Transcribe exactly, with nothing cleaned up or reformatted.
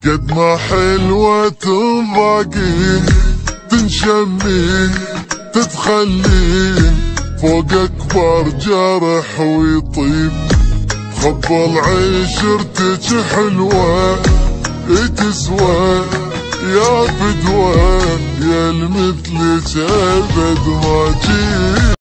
قد ما حلوة تنضاقين تنشمين تتخلين فوق أكبر جرح ويطيب. خبل عشرتك حلوة تسوى يا فدوة يا المثلك أبد ما جيت.